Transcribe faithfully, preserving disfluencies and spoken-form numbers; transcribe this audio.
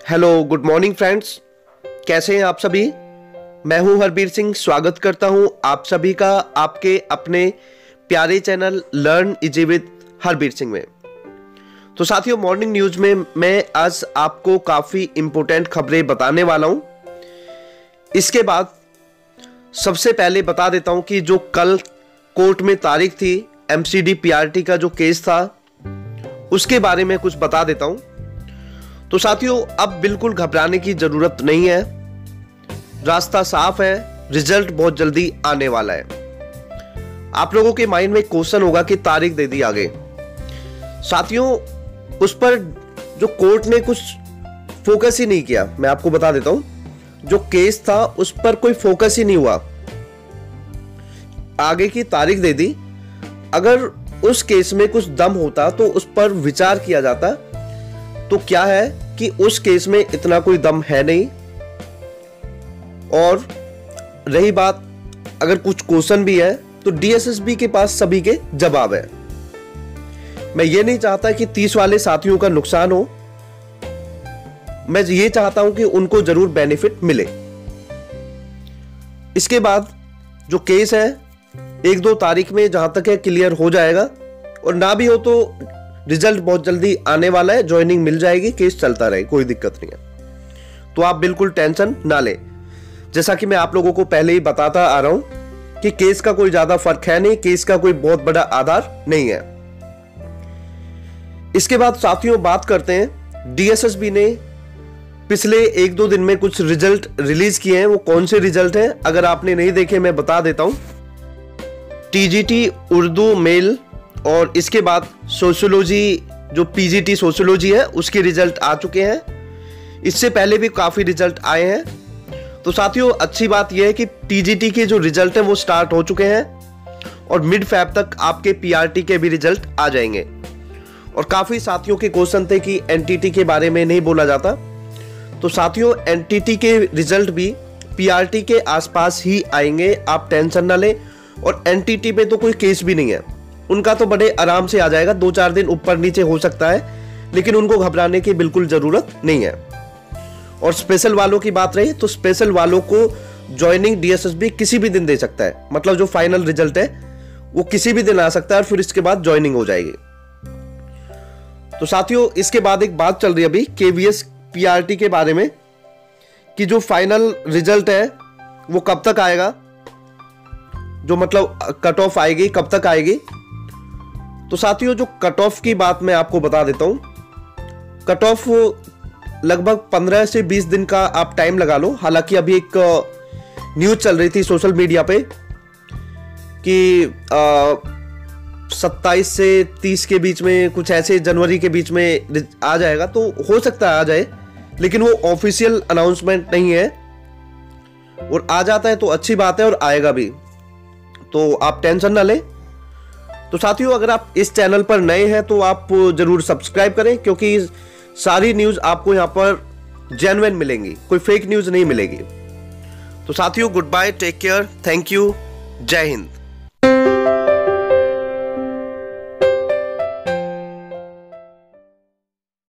Hello good morning friends, कैसे हैं आप सभी। मैं हूं हरबीर सिंह, स्वागत करता हूं आप सभी का आपके अपने प्यारे channel learn easy with Harbir Singh में। तो साथियों, मॉर्निंग न्यूज में मैं आज आपको काफ़ी इंपॉर्टेंट खबरें बताने वाला हूं। इसके बाद सबसे पहले बता देता हूं कि जो कल कोर्ट में तारीख थी एमसीडी पीआरटी का जो केस था उसके बारे में कुछ बता देता हूं। तो साथियों, अब बिल्कुल घबराने की जरूरत नहीं है, रास्ता साफ है, रिजल्ट बहुत जल्दी आने वाला है। आप लोगों के माइंड में एक क्वेश्चन होगा कि तारीख दे दी आगे। साथियों, उस पर जो कोर्ट ने कुछ फोकस ही नहीं किया। मैं आपको बता देता हूं, जो केस था उस पर कोई फोकस ही नहीं हुआ। आगे की तारीख दे दी। अगर उस केस में कुछ दम होता तो उस पर विचार किया जाता। तो क्या है कि उस केस में इतना कोई दम है नहीं। और रही बात, अगर कुछ क्वेश्चन भी है तो डीएसएसबी के पास सभी के जवाब है। मैं ये नहीं चाहता कि तीस वाले साथियों का नुकसान हो, मैं ये चाहता हूं कि उनको जरूर बेनिफिट मिले। इसके बाद जो केस है एक दो तारीख में जहां तक है क्लियर हो जाएगा, और ना भी हो तो रिजल्ट बहुत जल्दी आने वाला है, ज्वाइनिंग मिल जाएगी, केस चलता रहे, कोई दिक्कत नहीं है। तो आप बिल्कुल टेंशन ना लें। जैसा कि मैं आप लोगों को पहले ही बताता आ रहा हूं कि केस का कोई ज्यादा फर्क है नहीं, केस का कोई बहुत बड़ा आधार नहीं है। इसके बाद साथियों बात करते हैं, डीएसएसबी ने पिछले एक दो दिन में कुछ रिजल्ट रिलीज किए हैं। वो कौन से रिजल्ट हैं, अगर आपने नहीं देखे मैं बता देता हूं। टीजीटी उर्दू मेल और इसके बाद सोशियोलॉजी, जो पीजीटी सोशियोलॉजी है, उसके रिजल्ट आ चुके हैं। इससे पहले भी काफी रिजल्ट आए हैं। तो साथियों, अच्छी बात यह है कि टीजीटी के जो रिजल्ट हैं वो स्टार्ट हो चुके हैं और मिड फैब तक आपके पीआरटी के भी रिजल्ट आ जाएंगे। और काफी साथियों के क्वेश्चन थे कि एनटीटी के बारे में नहीं बोला जाता। तो साथियों, एनटीटी के रिजल्ट भी पीआरटी के आसपास ही आएंगे, आप टेंशन ना लें। और एनटीटी पे तो कोई केस भी नहीं है, उनका तो बड़े आराम से आ जाएगा, दो चार दिन ऊपर नीचे हो सकता है, लेकिन उनको घबराने की बिल्कुल जरूरत नहीं है। और स्पेशल वालों की बात रही तो स्पेशल वालों को ज्वाइनिंग डीएसएसबी किसी भी दिन दे सकता है, मतलब जो फाइनल रिजल्ट है वो किसी भी दिन आ सकता है और फिर इसके बाद ज्वाइनिंग हो जाएगी। तो साथियों, इसके बाद एक बात चल रही है अभी केवीएस पीआरटी के बारे में कि जो फाइनल रिजल्ट है वो कब तक आएगा, जो मतलब कट ऑफ आएगी कब तक आएगी। तो साथियों, जो कट ऑफ की बात मैं आपको बता देता हूं, कट ऑफ लगभग पंद्रह से बीस दिन का आप टाइम लगा लो। हालांकि अभी एक न्यूज चल रही थी सोशल मीडिया पे कि सत्ताईस से तीस के बीच में, कुछ ऐसे जनवरी के बीच में आ जाएगा। तो हो सकता है आ जाए, लेकिन वो ऑफिशियल अनाउंसमेंट नहीं है। और आ जाता है तो अच्छी बात है और आएगा भी, तो आप टेंशन ना लें। तो साथियों, अगर आप इस चैनल पर नए हैं तो आप जरूर सब्सक्राइब करें, क्योंकि सारी न्यूज आपको यहां पर जेन्युइन मिलेंगी, कोई फेक न्यूज नहीं मिलेगी। तो साथियों, good bye, take care, thank you, जय हिंद।